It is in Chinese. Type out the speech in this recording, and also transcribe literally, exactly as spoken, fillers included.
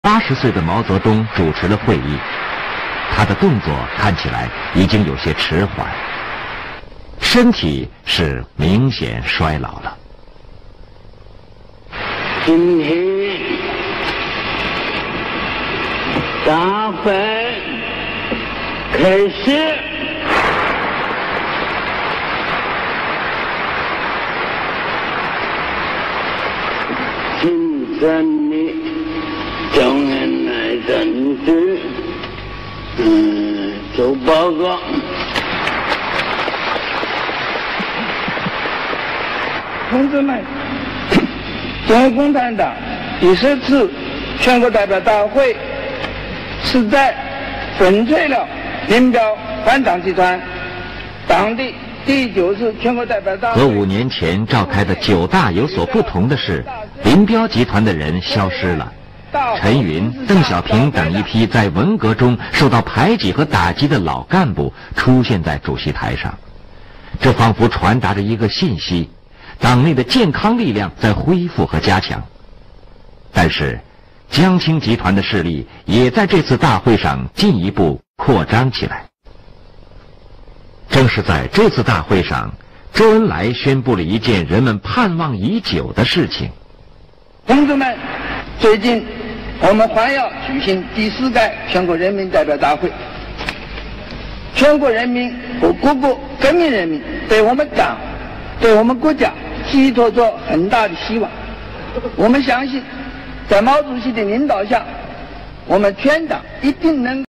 八十岁的毛泽东主持了会议，他的动作看起来已经有些迟缓，身体是明显衰老了。 今天大会开始。请咱的中原来政治，嗯，做报告。同志们，中国共产党第十次全国代表大会是在粉碎了林彪反党集团党的第九次全国代表大会。 和五年前召开的九大有所不同的是，林彪集团的人消失了，陈云、邓小平等一批在文革中受到排挤和打击的老干部出现在主席台上，这仿佛传达着一个信息：党内的健康力量在恢复和加强。但是，江青集团的势力也在这次大会上进一步扩张起来。正是在这次大会上，周恩来宣布了一件人们盼望已久的事情。 同志们，最近我们还要举行第四届全国人民代表大会。全国人民和各国革命人民对我们党、对我们国家寄托着很大的希望。我们相信，在毛主席的领导下，我们全党一定能